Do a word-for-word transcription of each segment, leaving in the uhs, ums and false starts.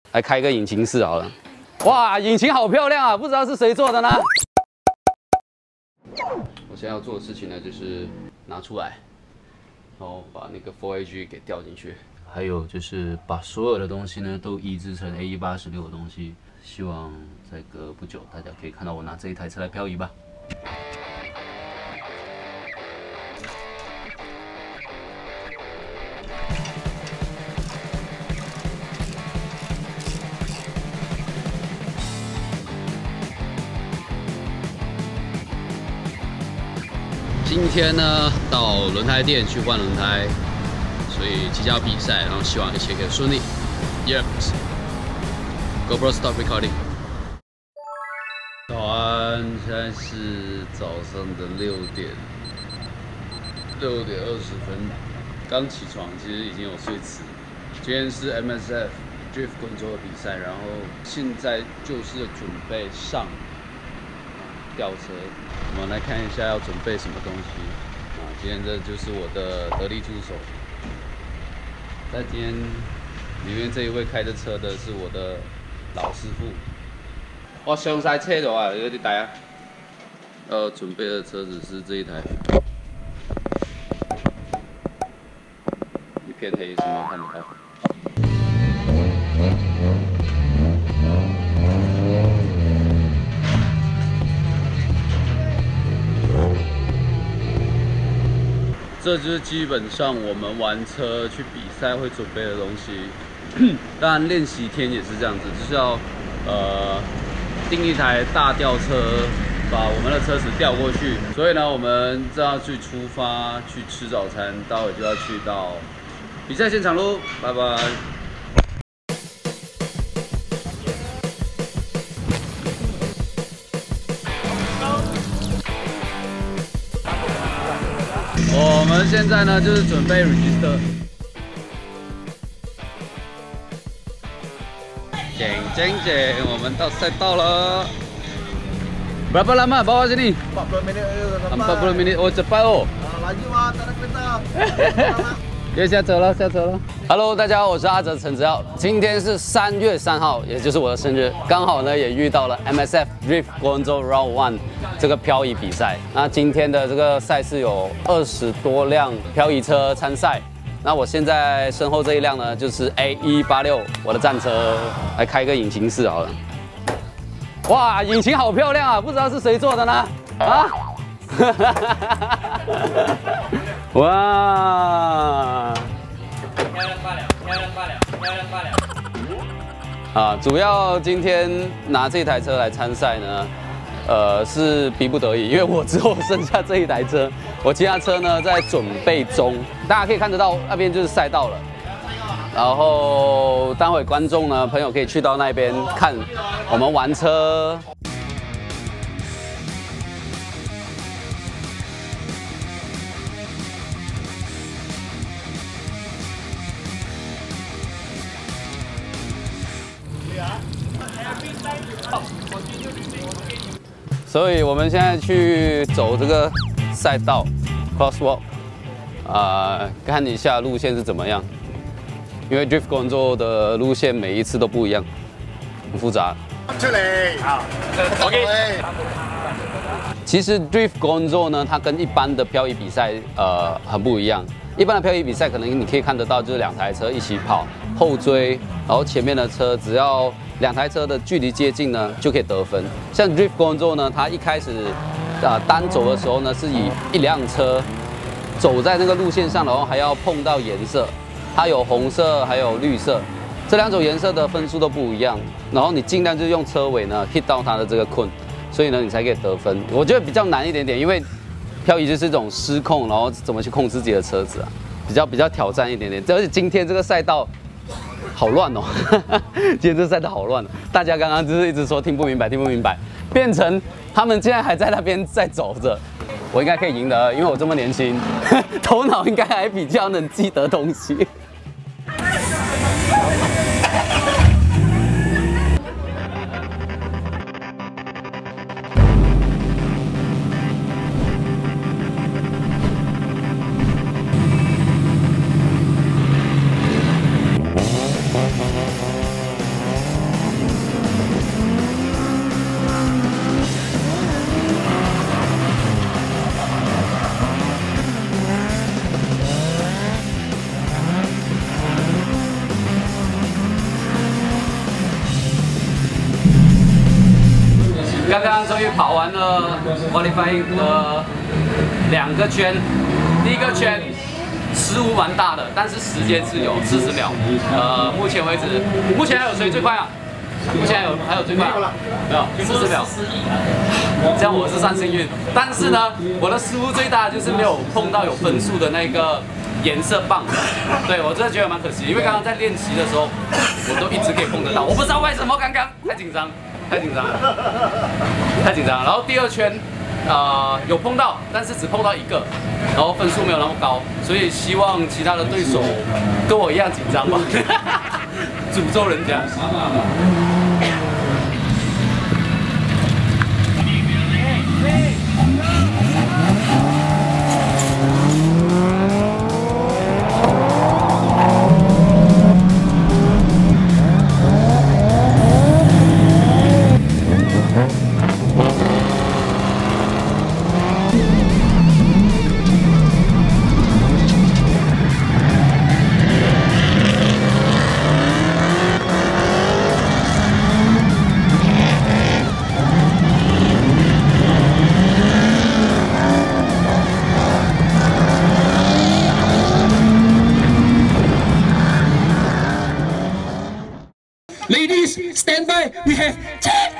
来开个引擎室好了。哇，引擎好漂亮啊！不知道是谁做的呢？我现在要做的事情呢，就是拿出来，然后把那个 四 A G 给调进去，还有就是把所有的东西呢都移植成 A 一八十六的东西。希望再隔不久，大家可以看到我拿这一台车来漂移吧。 今天呢，到轮胎店去换轮胎，所以即将比赛，然后希望一切可以顺利。Yep。GoPro stop recording。早安，现在是早上的六点，六点二十分，刚起床，其实已经有睡迟。今天是 M S F Drift Control 的比赛，然后现在就是准备上。 吊车，我们来看一下要准备什么东西啊？今天这就是我的得力助手。在今天里面这一位开着车的是我的老师傅。我上晒车了啊，有点大啊。要准备的车子是这一台，一片黑，什么看不到。 这就是基本上我们玩车去比赛会准备的东西。当然练习天也是这样子，就是要呃订一台大吊车，把我们的车子吊过去。所以呢，我们正要去出发去吃早餐，待会就要去到比赛现场喽，拜拜。 我们现在呢，就是准备 register。Jeng jeng jeng， 我们到赛道了。Berapa lama bawa sini? empat puluh menit aja sampai. empat puluh menit, oh cepat oh. Laju ah, tak ada kereta. 别下车了，下车了。Hello， 大家好，我是阿哲陈子耀。今天是三月三号，也就是我的生日，刚好呢也遇到了 M S F Drift Guangzhou Round One 这个漂移比赛。那今天的这个赛事有二十多辆漂移车参赛。那我现在身后这一辆呢，就是 A 一八六我的战车，来开个引擎室好了。哇，引擎好漂亮啊！不知道是谁做的呢？啊？哇！漂亮罢了，漂亮罢了，漂亮罢了。啊，主要今天拿这台车来参赛呢，呃，是逼不得已，因为我只有剩下这一台车，我其他车呢在准备中。大家可以看得到，那边就是赛道了。然后待会观众呢，朋友可以去到那边看我们玩车。 所以我们现在去走这个赛道 crosswalk， 啊、呃，看一下路线是怎么样。因为 Drift Guangzhou 的路线每一次都不一样，很复杂。出嚟，好 ，OK。其实 Drift Guangzhou 呢，它跟一般的漂移比赛呃很不一样。一般的漂移比赛可能你可以看得到，就是两台车一起跑，后追，然后前面的车只要 两台车的距离接近呢，就可以得分。像 Drift Guangzhou 呢，它一开始啊、呃、单走的时候呢，是以一辆车走在那个路线上，然后还要碰到颜色，它有红色还有绿色，这两种颜色的分数都不一样。然后你尽量就是用车尾呢 hit 到它的这个困，所以呢你才可以得分。我觉得比较难一点点，因为漂移就是一种失控，然后怎么去控制自己的车子啊，比较比较挑战一点点。而且今天这个赛道 好乱哦！今天这赛道好乱哦，大家刚刚就是一直说听不明白，听不明白，变成他们现在还在那边在走着。我应该可以赢的，因为我这么年轻，头脑应该还比较能记得东西。 刚刚终于跑完了 qualifying 的两个圈，第一个圈失误蛮大的，但是时间是有四十秒。呃，目前为止，目前还有谁最快啊？目前还有还有最快、啊？没有，四十秒。这样我是算幸运，但是呢，我的失误最大就是没有碰到有分数的那个颜色棒。对我真的觉得蛮可惜，因为刚刚在练习的时候，我都一直可以碰得到，我不知道为什么刚刚太紧张，太紧张了，太紧张了。然后第二圈。呃，有碰到，但是只碰到一个，然后分数没有那么高，所以希望其他的对手跟我一样紧张吧，诅咒人家。 Ladies, stand by. We have check.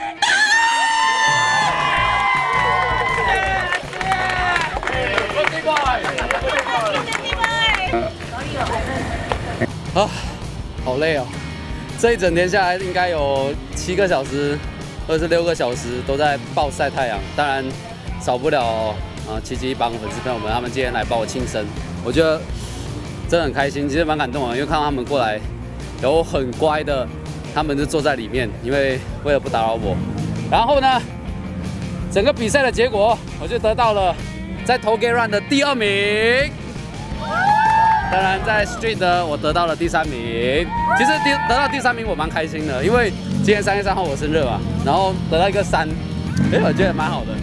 啊，好累哦！这一整天下来，应该有七个小时，或者是六个小时都在暴晒太阳。当然，少不了啊，奇迹一帮粉丝朋友们，他们今天来帮我庆生，我觉得真的很开心，其实蛮感动的，因为看到他们过来，有很乖的。他们就坐在里面，因为为了不打扰我。然后呢，整个比赛的结果，我就得到了在头 Gate Run 的第二名。当然，在 Street 呢，我得到了第三名。其实第得到第三名我蛮开心的，因为今天三月三号我生日嘛，然后得到一个三，哎，我觉得蛮好的。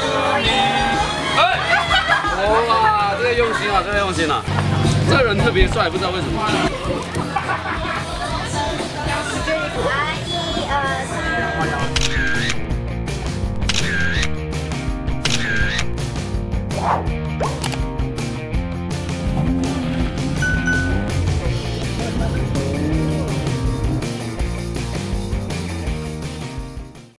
哎，哇，这个用心啊，这个用心啊，这个人特别帅，不知道为什么。